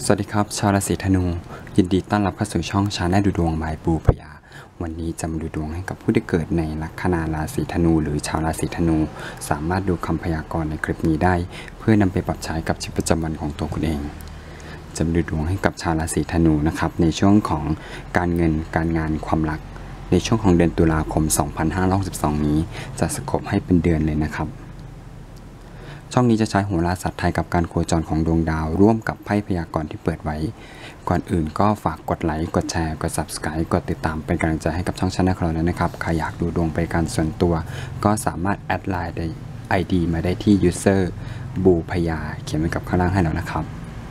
สวัสดีครับชาวราศีธนูยินดีต้อนรับเข้าสู่ช่องชาแนลดูดวงบายปูพยาวันนี้จะมาดูดวงให้กับผู้ที่เกิดในลัคนาราศีธนูหรือชาวราศีธนูสามารถดูคำพยากรณ์ในคลิปนี้ได้เพื่อนำไปปรับใช้กับชีวิตประจำวันของตัวคุณเองจะมาดูดวงให้กับชาวราศีธนูนะครับในช่วงของการเงินการงานความรักในช่วงของเดือนตุลาคม 2562 นี้จะสโคปให้เป็นเดือนเลยนะครับช่องนี้จะใช้โหราศาสตร์ไทยกับการโคจรของดวงดาวร่วมกับไพ่พยากรณ์ที่เปิดไว้ก่อนอื่นก็ฝากกดไลค์กดแชร์กด Subscribe กดติดตามเป็นกำลังใจให้กับช่องชาแนลของเราแล้วนะครับใครอยากดูดวงไปการส่วนตัวก็สามารถแอดไลน์ได้ ID มาได้ที่ user บูพยาเขียนไว้กับข้างล่างให้แล้วนะครับ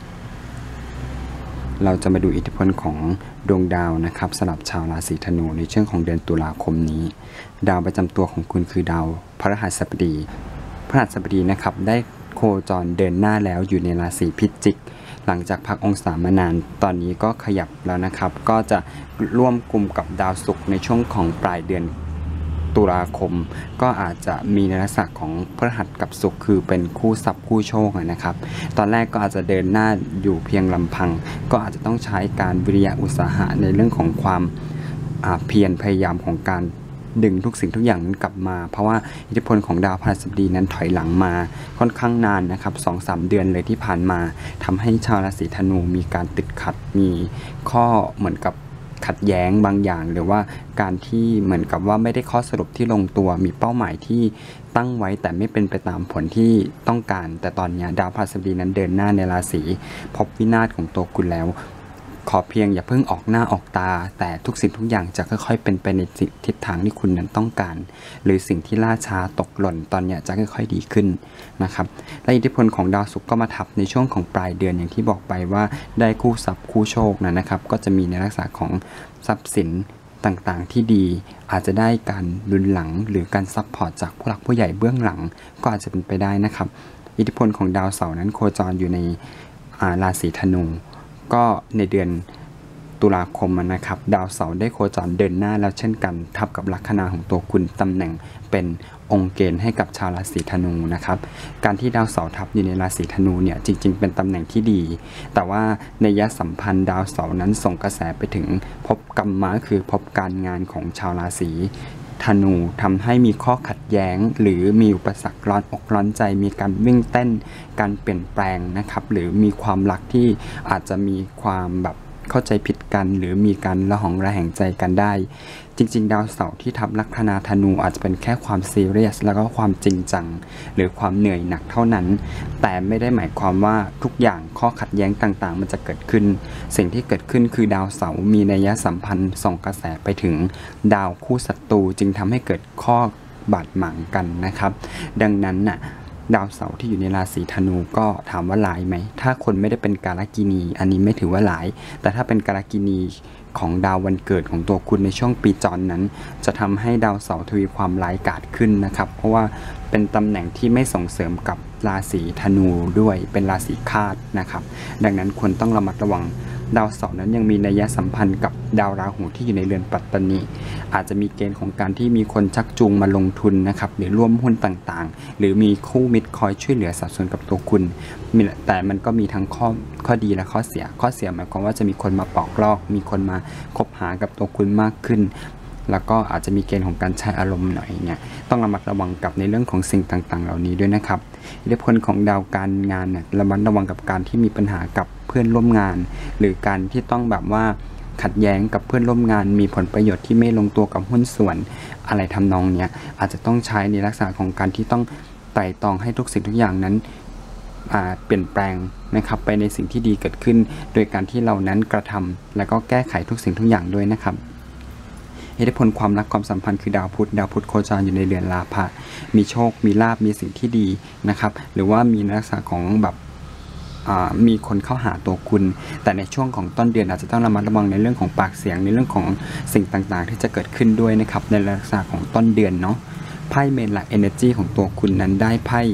เราจะมาดูอิทธิพลของดวงดาวนะครับสำหรับชาวราศีธนูในช่วงของเดือนตุลาคมนี้ดาวประจำตัวของคุณคือดาวพฤหัสบดีนะครับได้โคจรเดินหน้าแล้วอยู่ในราศีพิจิกหลังจากพักองศามานานตอนนี้ก็ขยับแล้วนะครับก็จะร่วมกลุ่มกับดาวศุกร์ในช่วงของปลายเดือนตุลาคมก็อาจจะมีในลักษณะของพฤหัสกับศุกร์คือเป็นคู่ทรัพย์คู่โชคนะครับตอนแรกก็อาจจะเดินหน้าอยู่เพียงลำพังก็อาจจะต้องใช้การวิริยะอุตสาหะในเรื่องของความเพียรพยายามของการดึงทุกสิ่งทุกอย่างนั้นกลับมาเพราะว่าอิทธิพลของดาวพฤหัสบดีนั้นถอยหลังมาค่อนข้างนานนะครับ 2-3 เดือนเลยที่ผ่านมาทำให้ชาวราศีธนูมีการติดขัดมีข้อเหมือนกับขัดแย้งบางอย่างหรือว่าการที่เหมือนกับว่าไม่ได้ข้อสรุปที่ลงตัวมีเป้าหมายที่ตั้งไว้แต่ไม่เป็นไปตามผลที่ต้องการแต่ตอนนี้ดาวพฤหัสบดีนั้นเดินหน้าในราศีพบวินาศของตัวคุณแล้วขอเพียงอย่าเพิ่งออกหน้าออกตาแต่ทุกสิ่งทุกอย่างจะค่อยๆเป็นไปในทิศทางที่คุณนั้นต้องการหรือสิ่งที่ล่าช้าตกหล่นตอนนี้จะค่อยๆดีขึ้นนะครับและอิทธิพลของดาวศุกร์ก็มาทับในช่วงของปลายเดือนอย่างที่บอกไปว่าได้คู่ทรัพย์คู่โชคนะครับก็จะมีในลักษณะของทรัพย์สินต่างๆที่ดีอาจจะได้การหนุนหลังหรือการซัพพอร์ตจากผู้หลักผู้ใหญ่เบื้องหลังก็อาจจะเป็นไปได้นะครับอิทธิพลของดาวเสาร์นั้นโคจรอยู่ในราศีธนูก็ในเดือนตุลาคมนะครับดาวเสาร์ได้โคจรเดินหน้าแล้วเช่นกันทับกับลัคนาของตัวคุณตำแหน่งเป็นองค์เกณฑ์ให้กับชาวราศีธนูนะครับการที่ดาวเสาร์ทับอยู่ในราศีธนูเนี่ยจริงๆเป็นตำแหน่งที่ดีแต่ว่านัยสัมพันธ์ดาวเสาร์นั้นส่งกระแสไปถึงภพกรรมะคือภพการงานของชาวราศีธนูทำให้มีข้อขัดแย้งหรือมีอุปสรรคร้อนอกร้อนใจมีการวิ่งเต้นการเปลี่ยนแปลงนะครับหรือมีความรักที่อาจจะมีความแบบเข้าใจผิดกันหรือมีการระหองระแหงใจกันได้จริงๆดาวเสาร์ที่ทับลัคนาธนูอาจจะเป็นแค่ความซีเรียสแล้วก็ความจริงจังหรือความเหนื่อยหนักเท่านั้นแต่ไม่ได้หมายความว่าทุกอย่างข้อขัดแย้งต่างๆมันจะเกิดขึ้นสิ่งที่เกิดขึ้นคือดาวเสาร์มีนัยสัมพันธ์ส่งกระแสไปถึงดาวคู่ศัตรูจึงทำให้เกิดข้อบาดหมางกันนะครับดังนั้นน่ะดาวเสาร์ที่อยู่ในราศีธนูก็ถามว่าร้ายไหมถ้าคนไม่ได้เป็นกาลกิณีอันนี้ไม่ถือว่าร้ายแต่ถ้าเป็นกาลกิณีของดาววันเกิดของตัวคุณในช่วงปีจรนั้นจะทำให้ดาวเสาร์ทวีความร้ายกาจขึ้นนะครับเพราะว่าเป็นตำแหน่งที่ไม่ส่งเสริมกับราศีธนูด้วยเป็นราศีคาดนะครับดังนั้นควรต้องระมัดระวังดาวเสาร์นั้นยังมีนัยสัมพันธ์กับดาวราหูที่อยู่ในเรือนปัตตนิอาจจะมีเกณฑ์ของการที่มีคนชักจูงมาลงทุนนะครับหรือร่วมหุ้นต่างๆหรือมีคู่มิตรคอยช่วยเหลือสนับสนุนกับตัวคุณแต่มันก็มีทั้งข้อดีและข้อเสียหมายความว่าจะมีคนมาปอกลอกมีคนมาคบหากับตัวคุณมากขึ้นแล้วก็อาจจะมีเกณฑ์ของการใช้อารมณ์หน่อยเนี่ยต้องระมัดระวังกับในเรื่องของสิ่งต่างๆเหล่านี้ด้วยนะครับอิทธิพลของดาวการงานเนี่ยระมัดระวังกับการที่มีปัญหากับเพื่อนร่วมงานหรือการที่ต้องแบบว่าขัดแย้งกับเพื่อนร่วมงานมีผลประโยชน์ที่ไม่ลงตัวกับหุ้นส่วนอะไรทำนองเนี้ยอาจจะต้องใช้ในลักษณะของการที่ต้องไตร่ตรองให้ทุกสิ่งทุกอย่างนั้นเปลี่ยนแปลงนะครับไปในสิ่งที่ดีเกิดขึ้นโดยการที่เรานั้นกระทำและก็แก้ไขทุกสิ่งทุกอย่างด้วยนะครับอิทธิพลความรักความสัมพันธ์คือดาวพุธโคจรอยู่ในเรือนลาภะมีโชคมีลาภมีสิ่งที่ดีนะครับหรือว่ามีลักษณะของแบบมีคนเข้าหาตัวคุณแต่ในช่วงของต้นเดือนอาจจะต้องระมัดระวังในเรื่องของปากเสียงในเรื่องของสิ่งต่างๆที่จะเกิดขึ้นด้วยนะครับในลักษณะของต้นเดือนเนาะไพ่เมนหลัก energy ของตัวคุณนั้นได้ไพ่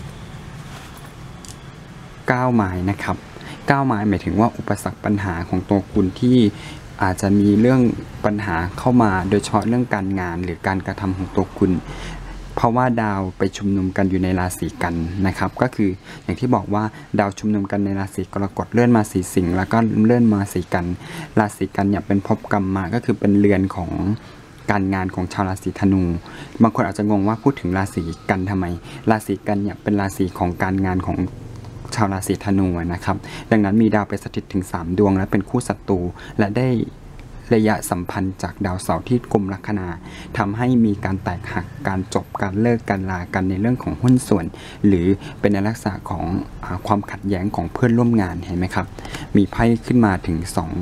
9 ไม้นะครับ9 ไม้หมายถึงว่าอุปสรรคปัญหาของตัวคุณที่อาจจะมีเรื่องปัญหาเข้ามาโดยเฉพาะเรื่องการงานหรือการกระทำของตัวคุณพราะว่าดาวไปชุมนุมกันอยู่ในราศีกันนะครับก็คืออย่างที่บอกว่าดาวชุมนุมกันในราศีกรกฎเลื่อนมาราศีสิงห์แล้วก็เลื่อนมาราศีกันราศีกันเนี่ยเป็นภพกรรมะก็คือเป็นเรือนของการงานของชาวราศีธนูบางคนอาจจะงงว่าพูดถึงราศีกันทำไมราศีกันเนี่ยเป็นราศีของการงานของชาวราศีธนูนะครับดังนั้นมีดาวไปสถิตถึง3ดวงและเป็นคู่ศัตรูและได้ระยะสัมพันธ์จากดาวเสาร์ที่กุมลัคนาทำให้มีการแตกหักการจบการเลิกการลากันในเรื่องของหุ้นส่วนหรือเป็นในลักษณะของความขัดแย้งของเพื่อนร่วมงานเห็นไหมครับมีไพ่ขึ้นมาถึง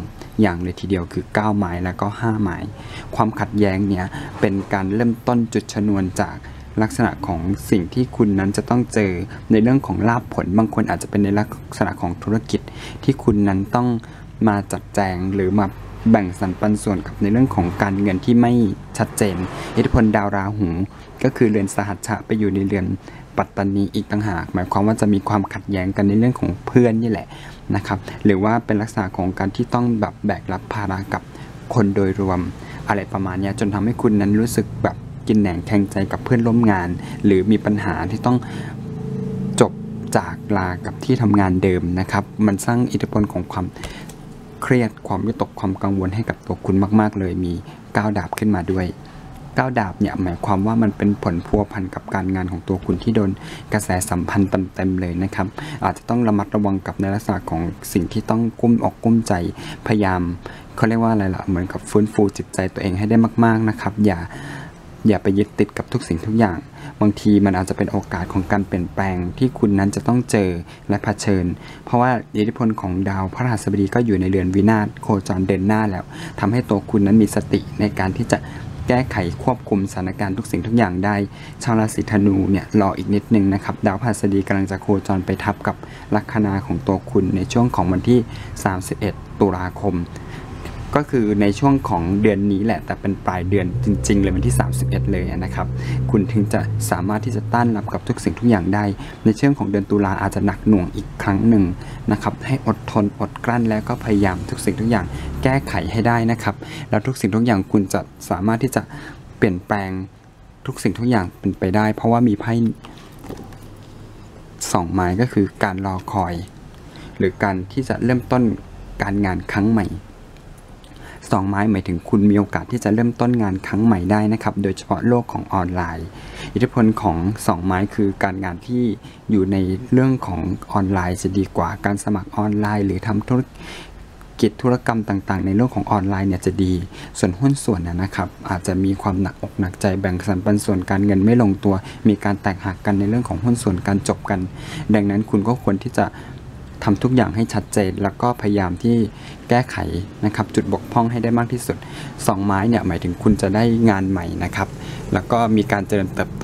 2อย่างเลยทีเดียวคือ9ไม้แล้วก็5ไม้ความขัดแย้งเนี่ยเป็นการเริ่มต้นจุดชนวนจากลักษณะของสิ่งที่คุณนั้นจะต้องเจอในเรื่องของลาภผลบางคนอาจจะเป็นในลักษณะของธุรกิจที่คุณนั้นต้องมาจัดแจงหรือมาแบ่งสรรปันส่วนกับในเรื่องของการเงินที่ไม่ชัดเจนอิทธิพลดาวราหูก็คือเรือนสหัชชะไปอยู่ในเรือนปัตตานีอีกต่างหากหมายความว่าจะมีความขัดแย้งกันในเรื่องของเพื่อนนี่แหละนะครับหรือว่าเป็นลักษณะของการที่ต้องแบบแบกรับภาระกับคนโดยรวมอะไรประมาณนี้จนทำให้คุณนั้นรู้สึกแบบกินแหนงแทงใจกับเพื่อนร่วมงานหรือมีปัญหาที่ต้องจบจากลากับที่ทำงานเดิมนะครับมันสร้างอิทธิพลของความเครียดความวิตกความกังวลให้กับตัวคุณมากๆเลยมี9ดาบขึ้นมาด้วย9ดาบเนี่ยหมายความว่ามันเป็นผลพัวพันกับการงานของตัวคุณที่โดนกระแสสัมพันธ์เต็มเลยนะครับอาจจะต้องระมัดระวังกับในลักษณะของสิ่งที่ต้องกุ้มอกกุ้มใจพยายามเขาเรียกว่าอะไรล่ะเหมือนกับฟื้นฟูจิตใจตัวเองให้ได้มากๆนะครับอย่าไปยึดติดกับทุกสิ่งทุกอย่างบางทีมันอาจจะเป็นโอกาสของการเปลี่ยนแปลงที่คุณนั้นจะต้องเจอและเผชิญเพราะว่าอิทธิพลของดาวพฤหัสบดีก็อยู่ในเรือนวินาศโคจรเดินหน้าแล้วทำให้ตัวคุณนั้นมีสติในการที่จะแก้ไขควบคุมสถานการณ์ทุกสิ่งทุกอย่างได้ชาวราศีธนูเนี่ยรออีกนิดนึงนะครับดาวพฤหัสบดีกำลังจะโคจรไปทับกับลัคนาของตัวคุณในช่วงของวันที่31ตุลาคมก็คือในช่วงของเดือนนี้แหละแต่เป็นปลายเดือนจริงๆเลยวันที่31เลยนะครับคุณถึงจะสามารถที่จะต้านรับกับทุกสิ่งทุกอย่างได้ในช่วงของเดือนตุลาอาจจะหนักหน่วงอีกครั้งหนึ่งนะครับให้อดทนอดกลั้นแล้วก็พยายามทุกสิ่งทุกอย่างแก้ไขให้ได้นะครับแล้วทุกสิ่งทุกอย่างคุณจะสามารถที่จะเปลี่ยนแปลงทุกสิ่งทุกอย่างเป็นไปได้เพราะว่ามีไพ่2ไม้ก็คือการรอคอยหรือการที่จะเริ่มต้นการงานครั้งใหม่2ไม้หมายถึงคุณมีโอกาสที่จะเริ่มต้นงานครั้งใหม่ได้นะครับโดยเฉพาะโลกของออนไลน์อิทธิพลของ2ไม้คือการงานที่อยู่ในเรื่องของออนไลน์จะดีกว่าการสมัครออนไลน์หรือทำธุรกิจธุรกรรมต่างๆในโลกของออนไลน์เนี่ยจะดีส่วนหุ้นส่วนนะครับอาจจะมีความหนักอกหนักใจแบ่งสรรปันส่วนการเงินไม่ลงตัวมีการแตกหักกันในเรื่องของหุ้นส่วนการจบกันดังนั้นคุณก็ควรที่จะทำทุกอย่างให้ชัดเจนแล้วก็พยายามที่แก้ไขนะครับจุดบกพร่องให้ได้มากที่สุด2ไม้เนี่ยหมายถึงคุณจะได้งานใหม่นะครับแล้วก็มีการเจริญเติบโต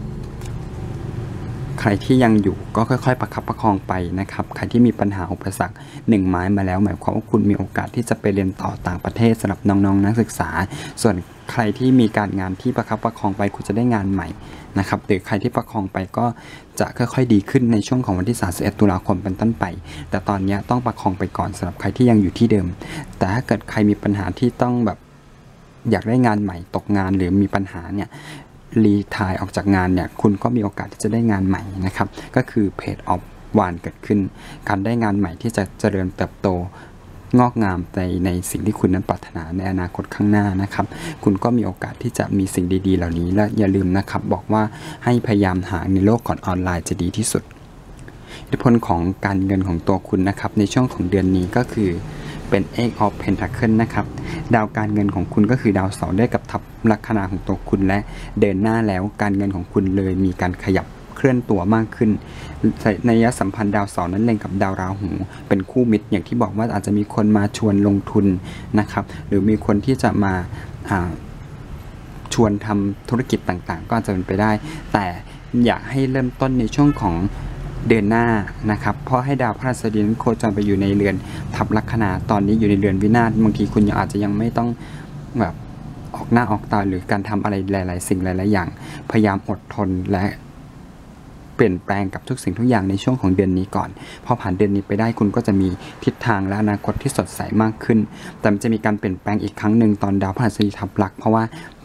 ใครที่ยังอยู่ก็ค่อยๆประคับประคองไปนะครับใครที่มีปัญหาอุปสรรค1ไม้มาแล้วหมายความว่าคุณมีโอกาสที่จะไปเรียนต่อต่างประเทศสำหรับน้องๆนักศึกษาส่วนใครที่มีการงานที่ประคับประคองไปคุณจะได้งานใหม่นะครับหรือใครที่ประคองไปก็จะค่อยๆดีขึ้นในช่วงของวันที่31ตุลาคมเป็นต้นไปแต่ตอนนี้ต้องประคองไปก่อนสำหรับใครที่ยังอยู่ที่เดิมแต่ถ้าเกิดใครมีปัญหาที่ต้องแบบอยากได้งานใหม่ตกงานหรือมีปัญหาเนี่ยรีไทร์ออกจากงานเนี่ยคุณก็มีโอกาสที่จะได้งานใหม่นะครับก็คือเพจออฟวานเกิดขึ้นการได้งานใหม่ที่จะเจริญเติบโตงอกงามในสิ่งที่คุณนั้นปรารถนาในอนาคตข้างหน้านะครับคุณก็มีโอกาสที่จะมีสิ่งดีๆเหล่านี้และอย่าลืมนะครับบอกว่าให้พยายามหาในโลกของออนไลน์จะดีที่สุดอิทธิพลของการเงินของตัวคุณนะครับในช่วงของเดือนนี้ก็คือเป็น Eight of Pentacles นะครับดาวการเงินของคุณก็คือดาวเสาร์ได้กับทับลัคนาของตัวคุณและเดินหน้าแล้วการเงินของคุณเลยมีการขยับเคลื่อนตัวมากขึ้นในระยะสัมพันธ์ดาวเสาร์นั้นเล็งกับดาวราหูเป็นคู่มิตรอย่างที่บอกว่าอาจจะมีคนมาชวนลงทุนนะครับหรือมีคนที่จะมาชวนทำธุรกิจต่างๆก็อาจจะเป็นไปได้แต่อยากให้เริ่มต้นในช่วงของเดือนหน้านะครับเพราะให้ดาวพฤหัสบดีโคจรไปอยู่ในเรือนทับลัคนาตอนนี้อยู่ในเรือนวินาศบางทีคุณอาจจะยังไม่ต้องแบบออกหน้าออกตาหรือการทำอะไรหลายๆสิ่งหลายๆอย่างพยายามอดทนและเปลี่ยนแปลงกับทุกสิ่งทุกอย่างในช่วงของเดือนนี้ก่อนพอผ่านเดือนนี้ไปได้คุณก็จะมีทิศทางและอนาคตที่สดใสมากขึ้นแต่มันจะมีการเปลี่ยนแปลงอีกครั้งหนึ่งตอนดาวพฤหัสบดีทับลัคเพราะว่า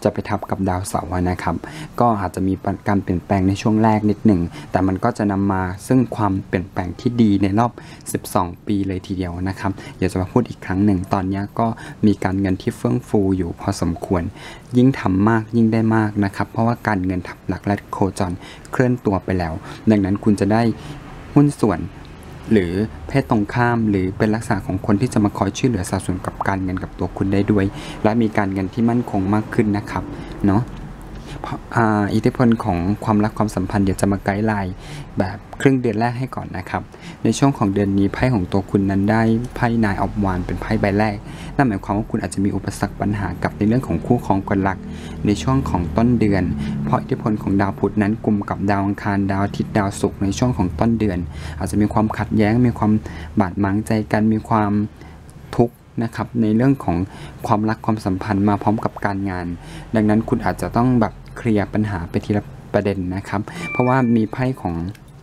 จะไปทับกับดาวเสาร์นะครับก็อาจจะมีการเปลี่ยนแปลงในช่วงแรกนิดหนึ่งแต่มันก็จะนำมาซึ่งความเปลี่ยนแปลงที่ดีในรอบ12 ปีเลยทีเดียวนะครับอยากจะมาพูดอีกครั้งหนึ่งตอนนี้ก็มีการเงินที่เฟื่องฟูอยู่พอสมควรยิ่งทำมากยิ่งได้มากนะครับเพราะว่าการเงินทับหลักและโคจรเคลื่อนตัวไปแล้วดังนั้นคุณจะได้หุ้นส่วนหรือเพศตรงข้ามหรือเป็นลักษณะของคนที่จะมาคอยช่วยเหลือสนับสนุนกับการเงินกับตัวคุณได้ด้วยและมีการเงินที่มั่นคงมากขึ้นนะครับเนาะอิทธิพลของความรักความสัมพันธ์เดี๋ยวจะมาไกด์ไลน์แบบครึ่งเดือนแรกให้ก่อนนะครับในช่วงของเดือนนี้ไพ่ของตัวคุณนั้นได้ไพ่นายออฟวานเป็นไพ่ใบแรกนั่นหมายความว่าคุณอาจจะมีอุปสรรคปัญหากับในเรื่องของคู่ครองคนรักในช่วงของต้นเดือนเพราะอิทธิพลของดาวพุธนั้นกลุ่มกับดาวอังคารดาวอาทิตย์ดาวศุกร์ในช่วงของต้นเดือนอาจจะมีความขัดแย้งมีความบาดหมางใจกันมีความทุกข์นะครับในเรื่องของความรักความสัมพันธ์มาพร้อมกับการงานดังนั้นคุณอาจจะต้องแบบเคลียร์ปัญหาไปทีละประเด็นนะครับเพราะว่ามีไพ่ของ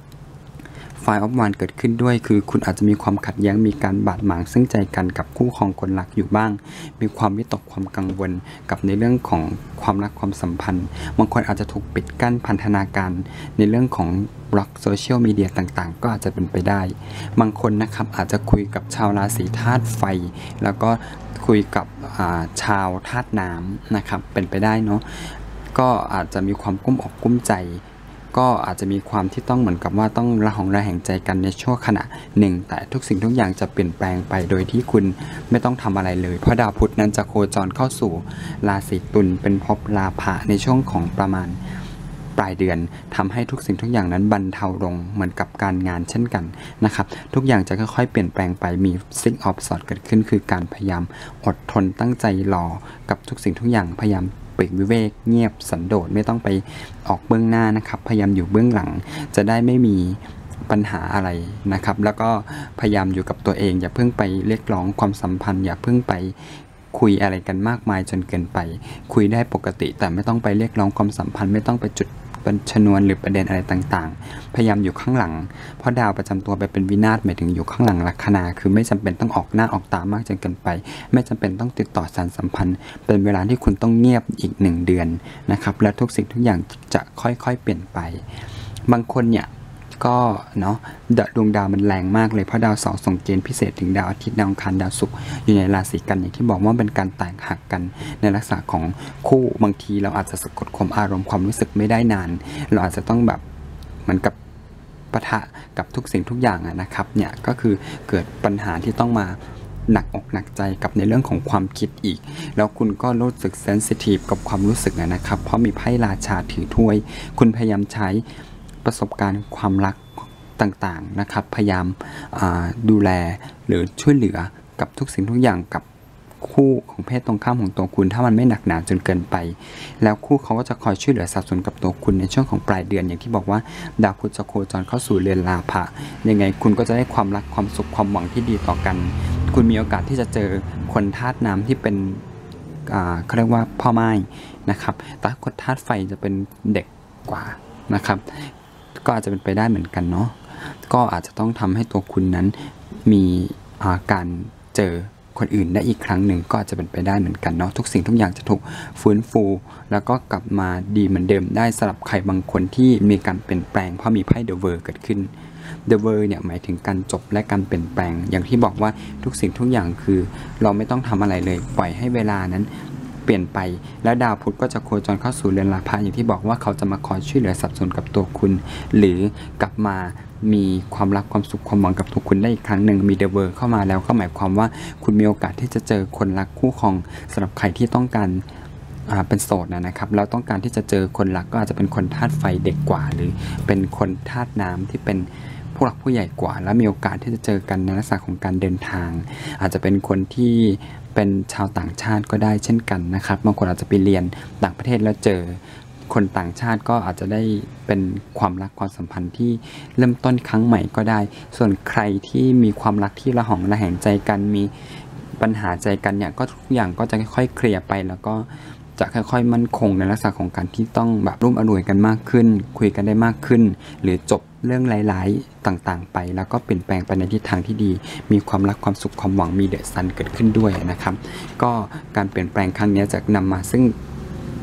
Five of Wandsเกิดขึ้นด้วยคือคุณอาจจะมีความขัดแย้งมีการบาดหมางซึ่งใจกันกับคู่ครองคนรักอยู่บ้างมีความวิตกความกังวลกับในเรื่องของความรักความสัมพันธ์บางคนอาจจะถูกปิดกั้นพันธนาการในเรื่องของบล็อกโซเชียลมีเดียต่างๆก็อาจจะเป็นไปได้บางคนนะครับอาจจะคุยกับชาวราศีธาตุไฟแล้วก็คุยกับชาวธาตุน้ำนะครับเป็นไปได้เนาะก็อาจจะมีความกุ้มอกกุ้มใจก็อาจจะมีความที่ต้องเหมือนกับว่าต้องระหองระแหงใจกันในช่วงขณะหนึ่งแต่ทุกสิ่งทุกอย่างจะเปลี่ยนแปลงไปโดยที่คุณไม่ต้องทำอะไรเลยเพราะดาวพุธนั้นจะโคจรเข้าสู่ราศีตุลเป็นภพราพะในช่วงของประมาณปลายเดือนทำให้ทุกสิ่งทุกอย่างนั้นบรรเทาลงเหมือนกับการงานเช่นกันนะครับทุกอย่างจะค่อยๆเปลี่ยนแปลงไปมีซิกออฟสอดเกิดขึ้นคือการพยายามอดทนตั้งใจรอกับทุกสิ่งทุกอย่างพยายามปลีกวิเวกเงียบสันโดษไม่ต้องไปออกเบื้องหน้านะครับพยายามอยู่เบื้องหลังจะได้ไม่มีปัญหาอะไรนะครับแล้วก็พยายามอยู่กับตัวเองอย่าเพิ่งไปเรียกร้องความสัมพันธ์อย่าเพิ่งไปคุยอะไรกันมากมายจนเกินไปคุยได้ปกติแต่ไม่ต้องไปเรียกร้องความสัมพันธ์ไม่ต้องไปจุดเป็นชนวนหรือประเด็นอะไรต่างๆพยายามอยู่ข้างหลังเพราะดาวประจำตัวไปเป็นวินาศหมายถึงอยู่ข้างหลังลัคนาคือไม่จำเป็นต้องออกหน้าออกตามากจนเกินไปไม่จำเป็นต้องติดต่อสารสัมพันธ์เป็นเวลาที่คุณต้องเงียบอีก1 เดือนนะครับและทุกสิ่งทุกอย่างจะค่อยๆเปลี่ยนไปบางคนเนี่ยก็เนาะดวงดาวมันแรงมากเลยเพราะดาวเสาร์ส่งเกณฑ์พิเศษถึงดาวอาทิตย์ดาวอังคารดาวศุกร์อยู่ในราศีกันอย่างที่บอกว่าเป็นการแตกหักกันในลักษณะของคู่บางทีเราอาจจะสะกดข่มอารมณ์ความรู้สึกไม่ได้นานเราอาจจะต้องแบบเหมือนกับปะทะกับทุกสิ่งทุกอย่างนะครับเนี่ยก็คือเกิดปัญหาที่ต้องมาหนักอกหนักใจกับในเรื่องของความคิดอีกแล้วคุณก็รู้สึกเซนซิทีฟกับความรู้สึกนะครับเพราะมีไพ่ราชาถือถ้วยคุณพยายามใช้ประสบการณ์ความรักต่างๆนะครับพยายามดูแลหรือช่วยเหลือกับทุกสิ่งทุกอย่างกับคู่ของเพศตรงข้ามของตัวคุณถ้ามันไม่หนักหนาจนเกินไปแล้วคู่เขาก็จะคอยช่วยเหลือสนับสนุนกับตัวคุณในช่วงของปลายเดือนอย่างที่บอกว่าดาวพุธจะโคจรเข้าสู่เรือนราพะยังไงคุณก็จะได้ความรักความสุขความหวังที่ดีต่อกันคุณมีโอกาสที่จะเจอคนธาตุน้ำที่เป็นเขาเรียกว่าพ่อไม้นะครับแต่คนธาตุไฟจะเป็นเด็กกว่านะครับก็อาจจะเป็นไปได้เหมือนกันเนาะก็อาจจะต้องทำให้ตัวคุณนั้นมีการเจอคนอื่นได้อีกครั้งหนึ่งก็อาจจะเป็นไปได้เหมือนกันเนาะทุกสิ่งทุกอย่างจะถูกฟื้นฟูแล้วก็กลับมาดีเหมือนเดิมได้สำหรับใครบางคนที่มีการเปลี่ยนแปลงเพราะมีไพ่เดอะเวอร์เกิดขึ้นเดอะเวอร์เนี่ยหมายถึงการจบและการเปลี่ยนแปลงอย่างที่บอกว่าทุกสิ่งทุกอย่างคือเราไม่ต้องทำอะไรเลยปล่อยให้เวลานั้นเปลี่ยนไปแล้วดาวพุธก็จะโคจรเข้าสู่เรือนราพะอย่างที่บอกว่าเขาจะมาคอยช่วยเหลือสนับสนุนกับตัวคุณหรือกลับมามีความรักความสุขความหวังกับตัวคุณได้อีกครั้งหนึ่งมีเดอะเวอร์เข้ามาแล้วก็หมายความว่าคุณมีโอกาสที่จะเจอคนรักคู่ครองสำหรับใครที่ต้องการเป็นโสดนะครับแล้วต้องการที่จะเจอคนรักก็อาจจะเป็นคนธาตุไฟเด็กกว่าหรือเป็นคนธาตุน้ำที่เป็นผู้หลักผู้ใหญ่กว่าและมีโอกาสที่จะเจอกันในลักษณะของการเดินทางอาจจะเป็นคนที่เป็นชาวต่างชาติก็ได้เช่นกันนะครับบางคนอาจจะไปเรียนต่างประเทศแล้วเจอคนต่างชาติก็อาจจะได้เป็นความรักความสัมพันธ์ที่เริ่มต้นครั้งใหม่ก็ได้ส่วนใครที่มีความรักที่ระหองระแหงใจกันมีปัญหาใจกันเนี่ยก็ทุกอย่างก็จะค่อยๆเคลียร์ไปแล้วก็จะค่อยๆมั่นคงในลักษณะของการที่ต้องแบบร่วมอร่วยกันมากขึ้นคุยกันได้มากขึ้นหรือจบเรื่องร้ายๆต่างๆไปแล้วก็เปลี่ยนแปลงไปในทิศทางที่ดีมีความรักความสุขความหวังมีเดอะซันเกิดขึ้นด้วยนะครับก็การเปลี่ยนแปลงครั้งนี้จะนำมาซึ่ง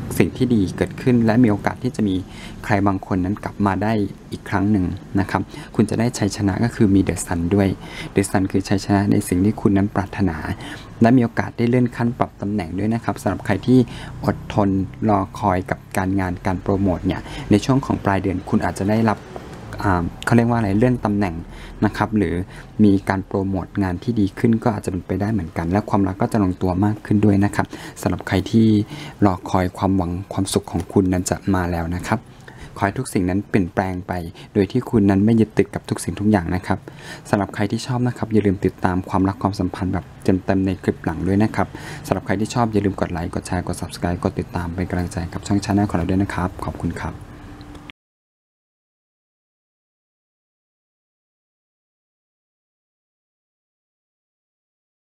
สิ่งที่ดีเกิดขึ้นและมีโอกาสที่จะมีใครบางคนนั้นกลับมาได้อีกครั้งหนึ่งนะครับคุณจะได้ชัยชนะก็คือมีเดอะซันด้วยเดอะซันคือชัยชนะในสิ่งที่คุณนั้นปรารถนาและมีโอกาสได้เลื่อนขั้นปรับตำแหน่งด้วยนะครับสำหรับใครที่อดทนรอคอยกับการงานการโปรโมทเนี่ยในช่วงของปลายเดือนคุณอาจจะได้รับเขาเรียกว่าอะไรเลื่อนตำแหน่งนะครับหรือมีการโปรโมทงานที่ดีขึ้นก็อาจจะเป็นไปได้เหมือนกันและความรักก็จะลงตัวมากขึ้นด้วยนะครับสำหรับใครที่รอคอยความหวังความสุขของคุณนั้นจะมาแล้วนะครับขอให้ทุกสิ่งนั้นเปลี่ยนแปลงไปโดยที่คุณนั้นไม่ยึดติดกับทุกสิ่งทุกอย่างนะครับสำหรับใครที่ชอบนะครับอย่าลืมติดตามความรักความสัมพันธ์แบบเต็มๆในคลิปหลังด้วยนะครับสำหรับใครที่ชอบอย่าลืมกดไลค์กดแชร์กด Subscribe กดติดตามเป็นกำลังใจกับช่อง Channel ของเราด้วยนะครับขอบคุณครับ